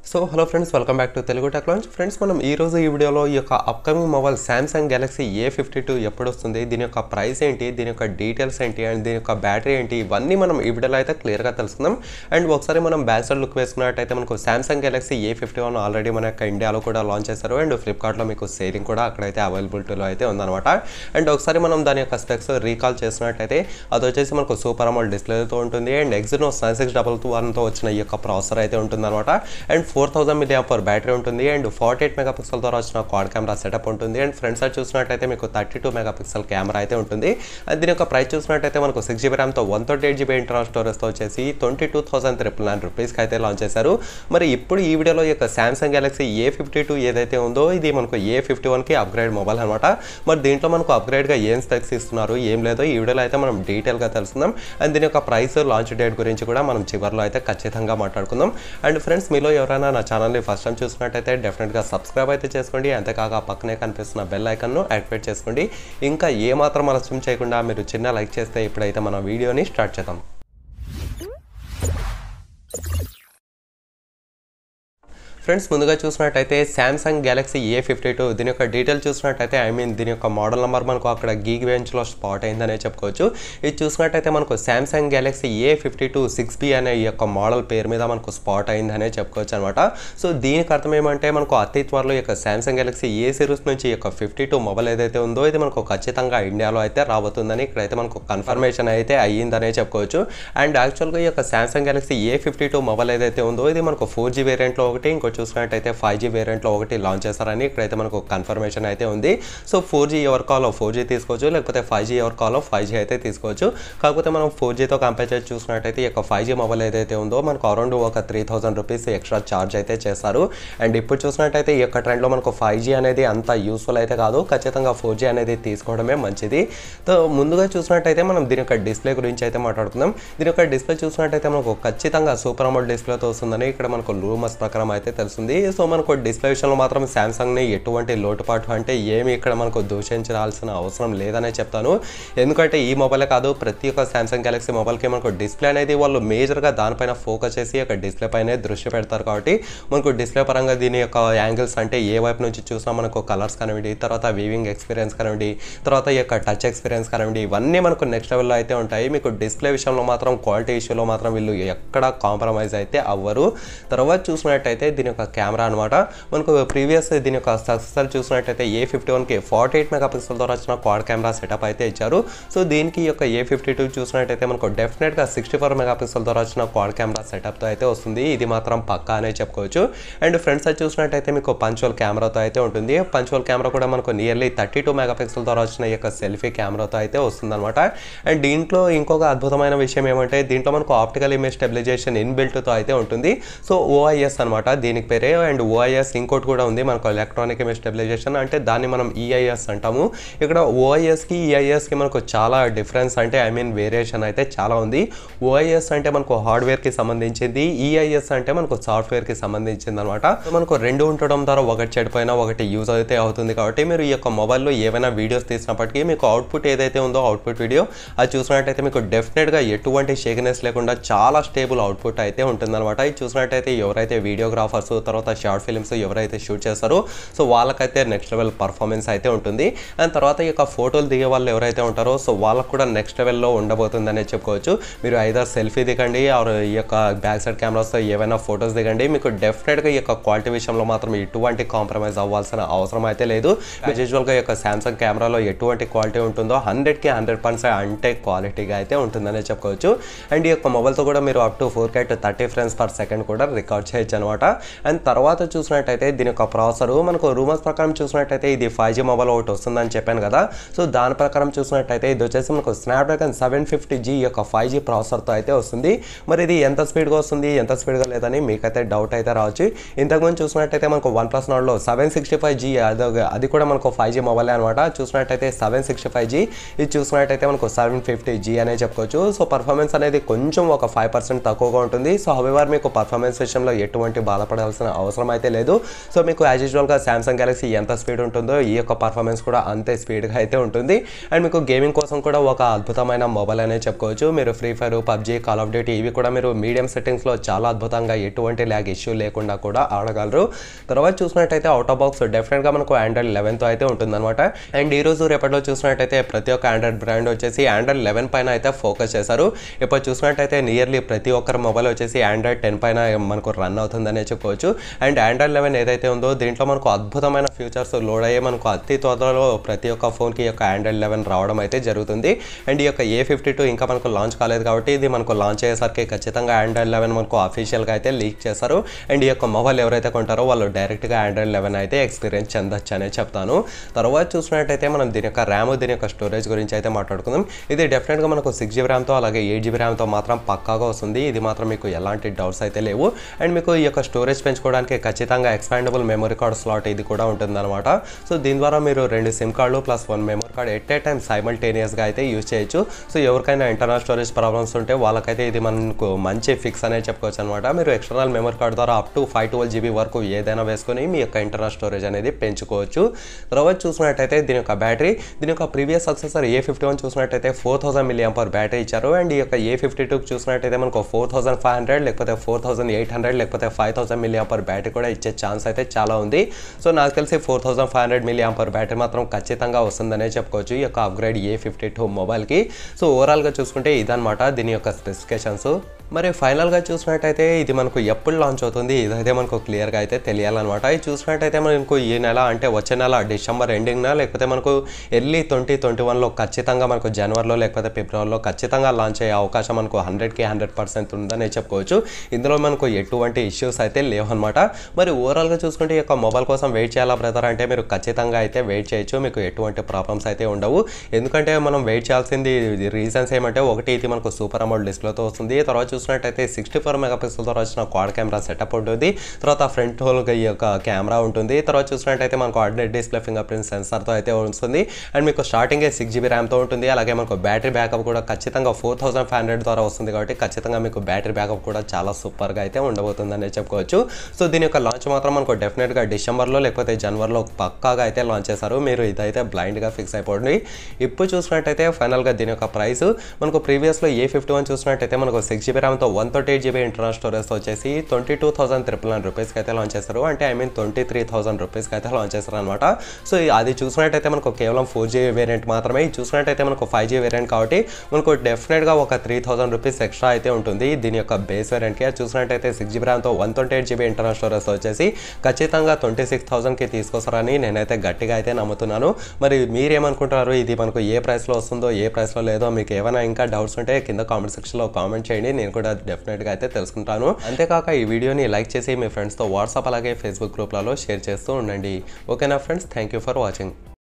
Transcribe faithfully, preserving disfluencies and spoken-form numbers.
So hello friends, welcome back to Telugu tech launch. Friends, మనం ఈ రోజు ఈ వీడియోలో ఈ యొక్క upcoming mobile Samsung Galaxy A fifty two ఎప్పుడు వస్తుంది, దీని యొక్క ప్రైస్ ఏంటి, దీని యొక్క డీటెయిల్స్ ఏంటి అండ్ దీని యొక్క బ్యాటరీ ఏంటి, ఇవన్నీ మనం ఈ వీడియోలో అయితే క్లియర్గా తెలుసుకుందాం. అండ్ ఒకసారి మనం బ్యాక్ సైడ్ లుక్ వేసుకున్నట్టయితే మనకు Samsung Galaxy A fifty one already మన యొక్క ఇండియాలో కూడా లాంచ్ చేశారు అండ్ ఫ్లిప్కార్ట్లో మీకు సేలింగ్ కూడా అక్కడైతే అవైలబిలిటీలో అయితే ఉందన్నమాట. అండ్ ఒకసారి మనం దాని యొక్క స్పెక్స్ రీకాల్ చేసినట్టయితే అది వచ్చేసి మనకు సూపర్ అమోల్డ్ డిస్ప్లేతో ఉంటుంది and Exynos nine six double two వన్తో వచ్చిన ఈ యొక్క ప్రాసెసర్ అయితే ఉంటుందన్నమాట. And four thousand milliamp power battery ఉంటుంది and forty eight megapixel ద్వారా వచ్చిన క్వాడ్ కెమెరా సెటప్ ఉంటుంది. అండ్ ఫ్రంట్ సైడ్ చూసినట్టయితే మీకు thirty two megapixel camera అయితే ఉంటుంది. అండ్ దీని యొక్క ప్రైస్ చూసినట్టయితే మనకు సిక్స్ జీబీ ర్యామ్తో one thirty eight GB internal స్టోరేజ్తో వచ్చేసి twenty two thousand triple nine రూపీస్కి అయితే లాంచ్ చేశారు. మరి ఇప్పుడు ఈ వీడియోలో ఈ యొక్క Samsung Galaxy A fifty two ఏదైతే ఉందో ఇది మనకు ఏ ఫిఫ్టీ వన్కి అప్గ్రేడ్ మొబైల్ అనమాట. మరి దీంట్లో మనకు అప్గ్రేడ్గా ఏం స్పెక్స్ ఇస్తున్నారు, ఏం లేదో ఈ వీడియోలో అయితే మనం డీటెయిల్గా తెలుసుకుందాం. అండ్ దీని యొక్క ప్రైస్, లాంచ్ డేట్ గురించి కూడా మనం చివరిలో అయితే ఖచ్చితంగా మాట్లాడుకుందాం. అండ్ ఫ్రెండ్స్, మీలో ఎవరైనా నా ఛానల్ని ఫస్ట్ టైం చూసినట్టయితే డెఫినెట్గా సబ్స్క్రైబ్ అయితే చేసుకోండి. అంతేకాక పక్కనే కనిపిస్తున్న బెల్ ఐకాన్ను యాక్టివేట్ చేసుకోండి. ఇంకా ఏమాత్రం ఆలస్యం చేయకుండా మీరు చిన్న లైక్ చేస్తే ఇప్పుడైతే మన వీడియోని స్టార్ట్ చేద్దాం. ఫ్రెండ్స్, ముందుగా చూసినట్టయితే Samsung Galaxy A fifty two దీని యొక్క డీటెయిల్ చూసినట్టయితే ఐ మీన్ దీని యొక్క మోడల్ నెంబర్ మనకు అక్కడ గీక్ బెంచ్లో స్పాట్ అయిందనే చెప్పుకోవచ్చు. ఇది చూసినట్టయితే మనకు Samsung Galaxy A fifty two six B అనే ఈ యొక్క మోడల్ పేరు మీద మనకు స్పాట్ అయిందనే చెప్పుకోవచ్చు అనమాట. సో దీనికి అర్థం ఏమంటే మనకు అతి త్వరలో ఈ యొక్క సామ్సంగ్ గెలాక్సీ ఏ సిరీస్ నుంచి ఈ యొక్క ఫిఫ్టీ టూ మొబైల్ ఏదైతే ఉందో ఇది మనకు ఖచ్చితంగా ఇండియాలో అయితే రాబోతుందని ఇక్కడైతే మనకు కన్ఫర్మేషన్ అయితే అయ్యిందనే చెప్పుకోవచ్చు. అండ్ యాక్చువల్గా ఈ యొక్క Samsung Galaxy A fifty two mobile ఏదైతే ఉందో ఇది మనకు ఫోర్ జీ వేరియంట్లో ఒకటి, ఇంకో చూసినట్టయితే ఫైవ్ జీ వేరియంట్లో ఒకటి లాంచ్ చేస్తారని ఇక్కడైతే మనకు కన్ఫర్మేషన్ అయితే ఉంది. సో ఫోర్ జీ ఎవరు కావాలో ఫోర్ జీ తీసుకోవచ్చు, లేకపోతే ఫైవ్ జీ ఎవరు కావాలో ఫైవ్ జీ అయితే తీసుకోవచ్చు. కాకపోతే మనం ఫోర్ జీతో కంపేర్ చేసి చూసినట్టయితే ఈ యొక్క ఫైవ్ జీ మొబైల్ ఏదైతే ఉందో మనకు అరౌండ్ ఒక three thousand rupees extra charge అయితే చేస్తారు. అండ్ ఇప్పుడు చూసినట్టయితే ఈ యొక్క ట్రెండ్లో మనకు ఫైవ్ జీ అనేది అంత యూస్ఫుల్ అయితే కాదు, ఖచ్చితంగా ఫోర్ జీ అనేది తీసుకోవడమే మంచిది. సో ముందుగా చూసినట్టయితే మనం దీని యొక్క డిస్ప్లే గురించి అయితే మాట్లాడుకుందాం. దీని యొక్క డిస్ప్లే చూసినట్టయితే మనకు ఖచ్చితంగా సూపర్ అమోల్డ్ డిస్ప్లేతో వస్తుందని ఇక్కడ మనకు రూమర్స్ ప్రకారం అయితే తెలుస్తుంది. సో మనకు డిస్ప్లే విషయంలో మాత్రం సామ్సంగ్ని ఎటువంటి లోటుపాటు అంటే ఏమి ఇక్కడ మనకు దూషించాల్సిన అవసరం లేదనే చెప్తాను. ఎందుకంటే ఈ మొబైలే కాదు, ప్రతి ఒక్క సామ్సంగ్ గెలాక్సీ మొబైల్కి మనకు డిస్ప్లే అనేది వాళ్ళు మేజర్గా దానిపైన ఫోకస్ చేసి ఒక డిస్ప్లే పైనే దృష్టి పెడతారు. కాబట్టి మనకు డిస్ప్లే పరంగా దీని యొక్క యాంగిల్స్ అంటే ఏ వైపు నుంచి చూసినా మనకు కలర్స్ కానివ్వండి, తర్వాత వీవింగ్ ఎక్స్పీరియన్స్ కానివ్వండి, తర్వాత ఈ యొక్క టచ్ ఎక్స్పీరియన్స్ కానివ్వండి, ఇవన్నీ మనకు నెక్స్ట్ లెవెల్లో అయితే ఉంటాయి. మీకు డిస్ప్లే విషయంలో మాత్రం క్వాలిటీ ఇష్యూలో మాత్రం వీళ్ళు ఎక్కడ కాంప్రమైజ్ అయితే అవ్వరు. తర్వాత చూసినట్టయితే దీని యొక్క కెమెరా అనమాట, మనకు ప్రీవియస్ దీని యొక్క సక్సెసర్ చూసినట్టయితే ఏ ఫిఫ్టీ వన్కి ఫార్టీ ఎయిట్ మెగా పిక్సెల్ ద్వారా వచ్చిన క్వాడ్ కెమెరా సెటప్ అయితే ఇచ్చారు. సో దీనికి యొక్క ఏ ఫిఫ్టీ టూ చూసినట్టయితే మనకు డెఫినెట్గా సిక్స్టీ ఫోర్ మెగా పిక్సెల్ ద్వారా వచ్చిన క్వాడ్ కెమెరా సెటప్తో అయితే వస్తుంది. ఇది మాత్రం పక్కా అనే చెప్పుకోవచ్చు. అండ్ ఫ్రంట్ సైడ్ చూసినట్టయితే మీకు పంచువల్ కెమెరాతో అయితే ఉంటుంది. పంచువల్ కెమెరా కూడా మనకు nearly thirty two megapixel ద్వారా వచ్చిన ఈ యొక్క సెల్ఫీ కెమెరాతో అయితే వస్తుంది అనమాట. అండ్ దీంట్లో ఇంకొక అద్భుతమైన విషయం ఏమంటే దీంట్లో మనకు ఆప్టికల్ ఇమేజ్ స్టెబిలైజేషన్ ఇన్బిల్ట్తో అయితే ఉంటుంది. సో ఓఐఎస్ అనమాట దీనికి పేరే. అండ్ ఓఐఎస్ ఇంకోటి కూడా ఉంది మనకు, ఎలక్ట్రానిక్ ఇమేజ్ స్టెబిలైజేషన్ అంటే దాన్ని మనం ఈఐఎస్ అంటాము. ఇక్కడ ఓఐఎస్కి ఈఐఎస్కి మనకు చాలా డిఫరెన్స్ అంటే ఐ మీన్ వేరియేషన్ అయితే చాలా ఉంది. ఓఐఎస్ అంటే మనకు హార్డ్వేర్కి సంబంధించింది, ఈఐఎస్ అంటే మనకు సాఫ్ట్వేర్కి సంబంధించింది అనమాట. మనకు రెండు ఉండడం ద్వారా ఒకటి చెడిపోయినా ఒకటి యూజ్ అయితే అవుతుంది. కాబట్టి మీరు ఈ యొక్క మొబైల్లో ఏవైనా వీడియోస్ తీసినప్పటికీ మీకు అవుట్పుట్ ఏదైతే ఉందో అవుట్పుట్ వీడియో అది చూసినట్టయితే మీకు డెఫినెట్గా ఎటువంటి షేకినెస్ లేకుండా చాలా స్టేబుల్ అవుట్పుట్ అయితే ఉంటుందన్నమాట. ఇది చూసినట్టయితే ఎవరైతే వీడియోగ్రాఫర్స్ తర్వాత షార్ట్ ఫిల్మ్స్ ఎవరైతే షూట్ చేస్తారో సో వాళ్ళకైతే నెక్స్ట్ లెవెల్ పర్ఫార్మెన్స్ అయితే ఉంటుంది. అండ్ తర్వాత ఈ యొక్క ఫోటోలు దిగే వాళ్ళు ఎవరైతే ఉంటారో సో వాళ్ళకు కూడా నెక్స్ట్ లెవెల్లో ఉండబోతుంది అనేది చెప్పుకోవచ్చు. మీరు ఐదర్ సెల్ఫీ దిగండి ఆర్ ఈ యొక్క బ్యాక్ సైడ్ కెమెరాస్తో ఏవైనా ఫోటోస్ దిగండి, మీకు డెఫినెట్గా ఈ యొక్క క్వాలిటీ విషయంలో మాత్రం ఎటువంటి కాంప్రమైజ్ అవ్వాల్సిన అవసరం అయితే లేదు. యూజువల్గా ఈ యొక్క సామ్సంగ్ కెమెరాలో ఎటువంటి క్వాలిటీ ఉంటుందో హండ్రెడ్కి హండ్రెడ్ పర్సెంట్ అంటే క్వాలిటీగా అయితే ఉంటుందనే చెప్పుకోవచ్చు. అండ్ ఈ యొక్క మొబైల్తో కూడా మీరు up to four K to thirty frames per second కూడా రికార్డ్ చేయొచ్చు అనమాట. అండ్ తర్వాత చూసినట్టయితే దీని యొక్క ప్రాసెసర్ మనకు రూమర్స్ ప్రకారం చూసినట్టయితే ఇది ఫైవ్ జీ మొబైల్ ఒకటి వస్తుందని చెప్పాను కదా. సో దాని ప్రకారం చూసినట్టయితే ఇది వచ్చేసి మనకు స్నాప్డ్రాగన్ సెవెన్ ఫిఫ్టీ జీ యొక్క ఫైవ్ జీ ప్రాసెసర్తో అయితే వస్తుంది. మరి ఇది ఎంత స్పీడ్గా వస్తుంది ఎంత స్పీడ్గా లేదని మీకైతే డౌట్ అయితే రావచ్చు. ఇంతకుముందు చూసినట్టయితే మనకు వన్ ప్లస్ నాట్లో సెవెన్ సిక్స్టీ ఫైవ్ జీ అది అది కూడా మనకు ఫైవ్ జీ మొబైల్ అనమాట. చూసినట్టయితే సెవెన్ సిక్స్టీ ఫైవ్ జీ ఇది చూసినట్టయితే మనకు సెవెన్ ఫిఫ్టీ జీ అనే చెప్పుకోవచ్చు. సో పర్ఫార్మెన్స్ అనేది కొంచెం ఒక ఫైవ్ పర్సెంట్ తక్కువగా ఉంటుంది. సో హవెవర్ మీకు పర్ఫార్మెన్స్ విషయంలో ఎటువంటి బాధపడాలి చేయాల్సిన అవసరం అయితే లేదు. సో మీకు యాజ్ యూజువల్గా సామ్సంగ్ గెలాక్సీ ఎంత స్పీడ్ ఉంటుందో ఈ యొక్క పర్ఫార్మెన్స్ కూడా అంతే స్పీడ్గా అయితే ఉంటుంది. అండ్ మీకు గేమింగ్ కోసం కూడా ఒక అద్భుతమైన మొబైల్ అనేది చెప్పుకోవచ్చు. మీరు Free Fire, PUBG, Call of Duty ఇవి కూడా మీరు మీడియం సెట్టింగ్స్లో చాలా అద్భుతంగా ఎటువంటి ల్యాగ్ ఇష్యూ లేకుండా కూడా ఆడగలరు. తర్వాత చూసినట్టయితే అవుట్ ఆఫ్ బాక్స్ డెఫినెట్గా మనకు ఆండ్రాయిడ్ లెవెన్తో అయితే ఉంటుందన్నమాట. అండ్ ఈ రోజు రేపట్లో చూసినట్టయితే ప్రతి ఒక్క ఆండ్రాయిడ్ బ్రాండ్ వచ్చేసి ఆండ్రాయిడ్ లెవెన్ పైన అయితే ఫోకస్ చేశారు. ఇప్పుడు చూసినట్టయితే నియర్లీ ప్రతి ఒక్కరి మొబైల్ వచ్చేసి ఆండ్రాయిడ్ టెన్ పైన మనకు రన్ అవుతుందనే చెప్పుకోవచ్చు. అండ్ ఆండ్రాయిడ్ లెవెన్ ఏదైతే ఉందో దీంట్లో మనకు అద్భుతమైన ఫీచర్స్ లోడ్ అయ్యే మనకు అతి త్వరలో ప్రతి ఒక్క ఫోన్కి ఈ యొక్క ఆండ్రాయిడ్ లెవెన్ రావడం అయితే జరుగుతుంది. అండ్ ఈ యొక్క ఏ ఫిఫ్టీ టూ ఇంకా మనకు లాంచ్ కాలేదు కాబట్టి ఇది మనకు లాంచ్ అయ్యేసరికి ఖచ్చితంగా ఆండ్రాయిడ్ లెవెన్ మనకు అఫీషియల్గా అయితే లీక్ చేస్తారు. అండ్ ఈ యొక్క మొబైల్ ఎవరైతే కొంటారో వాళ్ళు డైరెక్ట్గా ఆండ్రాయిడ్ లెవెన్ అయితే ఎక్స్పీరియన్స్ చెందొచ్చు అనే చెప్తాను. తర్వాత చూసినట్టయితే మనం దీని యొక్క ర్యామ్, దీని యొక్క స్టోరేజ్ గురించి అయితే మాట్లాడుకుందాం. ఇది డెఫినెట్గా మనకు సిక్స్ జీబీ ర్యామ్తో అలాగే ఎయిట్ జీబీ ర్యామ్తో మాత్రం పక్కాగా వస్తుంది. ఇది మాత్రం మీకు ఎలాంటి డౌట్స్ అయితే లేవు. అండ్ మీకు ఈ యొక్క స్టోరేజ్ పెంచుకోవడానికి ఖచ్చితంగా ఎక్స్పాండబుల్ మెమరీ కార్డ్ స్లాట్ ఇది కూడా ఉంటుందన్నమాట. సో దీని ద్వారా మీరు రెండు సిమ్ కార్డులు plus one memory card at a time సైమల్టేనియస్గా అయితే యూజ్ చేయొచ్చు. సో ఎవరికైనా ఇంటర్నల్ స్టోరేజ్ ప్రాబ్లమ్స్ ఉంటే వాళ్ళకైతే ఇది మనకు మంచి ఫిక్స్ అనేది చెప్పుకోవచ్చు అనమాట. మీరు ఎక్స్టర్నల్ మెమరీ కార్డ్ ద్వారా up to five twelve GB వరకు ఏదైనా వేసుకొని మీ యొక్క ఇంటర్నల్ స్టోరేజ్ అనేది పెంచుకోవచ్చు. తర్వాత చూసినట్టయితే దీని యొక్క బ్యాటరీ, దీని యొక్క previous successor A fifty one చూసినట్టయితే four thousand milliampere battery ఇచ్చారు. అండ్ ఈ యొక్క ఏ ఫిఫ్టీ టూ చూసినట్టయితే మనకు ఫోర్ థౌసండ్ ఫైవ్ హండ్రెడ్ లేకపోతే ఫోర్ థౌసండ్ ఎయిట్ హండ్రెడ్ లేకపోతే five thousand milliampere battery కూడా ఇచ్చే ఛాన్స్ అయితే చాలా ఉంది. సో నాకు తెలిసి four thousand five hundred milliampere battery మాత్రం ఖచ్చితంగా వస్తుందనే చెప్పుకోవచ్చు ఈ యొక్క అప్గ్రేడ్ ఏ ఫిఫ్టీ టూ మొబైల్కి. సో ఓవరాల్గా చూసుకుంటే ఇదన్నమాట దీని యొక్క స్పెసిఫికేషన్స్. మరి ఫైనల్గా చూసినట్టయితే ఇది మనకు ఎప్పుడు లాంచ్ అవుతుంది ఇదైతే మనకు క్లియర్గా అయితే తెలియాలన్నమాట. ఇది చూసినట్టయితే మనకు ఈ నెల అంటే వచ్చే నెల డిసెంబర్ ఎండింగ్న లేకపోతే మనకు ఎర్లీ ట్వంటీ ట్వంటీ వన్లో ఖచ్చితంగా మనకు జనవరిలో లేకపోతే ఫిబ్రవరిలో ఖచ్చితంగా లాంచ్ అయ్యే అవకాశం మనకు హండ్రెడ్కి హండ్రెడ్ పర్సెంట్ ఉందని చెప్పుకోవచ్చు. ఇందులో మనకు ఎటువంటి ఇష్యూస్ అయితే లేవు అనమాట. మరి ఓవరాల్గా చూసుకుంటే ఈ యొక్క మొబైల్ కోసం వెయిట్ చేయాలా బ్రదర్ అంటే మీరు ఖచ్చితంగా అయితే వెయిట్ చేయొచ్చు. మీకు ఎటువంటి ప్రాబ్లమ్స్ అయితే ఉండవు. ఎందుకంటే మనం వెయిట్ చేయాల్సింది రీజన్స్ ఏమంటే ఒకటి ఇది మనకు సూపర్ అమౌల్ట్ డిస్ప్లేతో వస్తుంది. తర్వాత చూసినట్టయితే సిక్స్టీ ఫోర్ మెగా పిక్సెల్తో వచ్చిన క్వాడ్ కెమెరా సెటప్ ఉంటుంది. తర్వాత ఫ్రంట్ హోల్గా ఈ యొక్క కెమెరా ఉంటుంది. తర్వాత చూసినట్టయితే మనకు ఆర్డినరీ డిస్ప్లే ఫింగర్ ప్రింట్ సెన్సార్తో అయితే వస్తుంది. అండ్ మీకు స్టార్టింగే సిక్స్ జీబీ ర్యామ్తో ఉంటుంది. అలాగే మనకు బ్యాటరీ బ్యాకప్ కూడా ఖచ్చితంగా ఫోర్ థౌసండ్ ఫైవ్ హండ్రెడ్ ద్వారా వస్తుంది కాబట్టి ఖచ్చితంగా మీకు బ్యాటరీ బ్యాకప్ కూడా చాలా సూపర్గా అయితే ఉండబోతుందని చెప్పుకోవచ్చు. సో దీని యొక్క లాంచ్ మాత్రం మనకు డెఫినెట్గా డిసెంబర్లో లేకపోతే జనవరిలో పక్కాగా అయితే లాంచ్ చేశారు. మీరు ఇదైతే బ్లైండ్గా ఫిక్స్ అయిపోండి. ఇప్పుడు చూసినట్టయితే ఫైనల్గా దీని యొక్క ప్రైస్ మనకు ప్రీవియస్లో ఏ ఫిఫ్టీ వన్ చూసినట్టయితే మనకు సిక్స్ జీబీ ర్యామ్తో one thirty eight GB internal స్టోరేజ్తో వచ్చేసి twenty two thousand triple nine రూపీస్కి అయితే లాంచ్ చేస్తారు. అంటే I mean twenty three thousand రూపీస్కి అయితే లాంచ్ చేస్తారు అనమాట. సో అది చూసినట్టయితే మనకు కేవలం ఫోర్ జీబీ వేరియంట్ మాత్రమే. ఇది చూసినట్టయితే మనకు ఫైవ్ జీబీ వేరియంట్ కాబట్టి మనకు డెఫినెట్గా ఒక త్రీ థౌసండ్ రూపీస్ ఎక్స్ట్రా అయితే ఉంటుంది దీని యొక్క బేస్ వేరియంట్కి. అది చూసినట్టయితే సిక్స్ జీబీ ర్యామ్తో one twenty eight GB internal స్టోరేజ్తో వచ్చేసి ఖచ్చితంగా ట్వంటీ సిక్స్ థౌసండ్కి తీసుకొస్తారని నేనైతే గట్టిగా అయితే నమ్ముతున్నాను. మరి మీరేమనుకుంటారు ఇది మనకు ఏ ప్రైస్లో వస్తుందో ఏ ప్రైస్లో లేదో మీకు ఏమైనా ఇంకా డౌట్స్ ఉంటే కింద కామెంట్ సెక్షన్లో కామెంట్ చేయండి. నేను కూడా డెఫినెట్గా అయితే తెలుసుకుంటాను. అంతేకాక ఈ వీడియోని లైక్ చేసి మీ ఫ్రెండ్స్తో వాట్సాప్ అలాగే ఫేస్బుక్ గ్రూప్లలో షేర్ చేస్తూ ఉండండి. ఓకేనా friends, thank you for watching.